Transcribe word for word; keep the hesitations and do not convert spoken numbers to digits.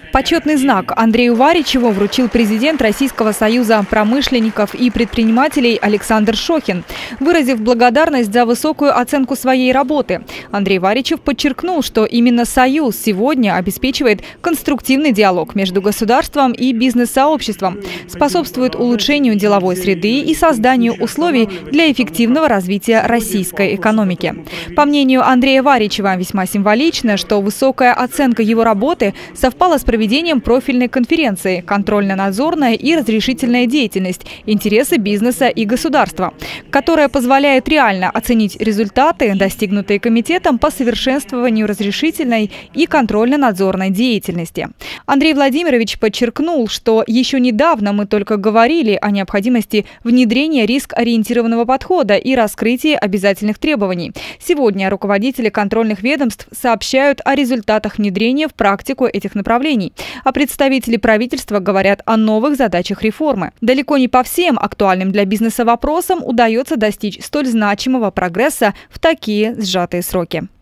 Почетный знак Андрею Варичеву вручил президент Российского союза промышленников и предпринимателей Александр Шохин, выразив благодарность за высокую оценку своей работы. Андрей Варичев подчеркнул, что именно Союз сегодня обеспечивает конструктивный диалог между государством и бизнес-сообществом, способствует улучшению деловой среды и созданию условий для эффективного развития российской экономики. По мнению Андрея Варичева, весьма символично, что высокая оценка его работы совпала с проведением профильной конференции «Контрольно-надзорная и разрешительная деятельность. Интересы бизнеса и государства», которая позволяет реально оценить результаты, достигнутые комитетом по совершенствованию разрешительной и контрольно-надзорной деятельности. Андрей Владимирович подчеркнул, что еще недавно мы только говорили о необходимости внедрения риск-ориентированного подхода и раскрытия обязательных требований. Сегодня руководители контрольных ведомств сообщают о результатах внедрения в практику этих направлений, а представители правительства говорят о новых задачах реформы. Далеко не по всем актуальным для бизнеса вопросам удается достичь столь значимого прогресса в такие сжатые сроки.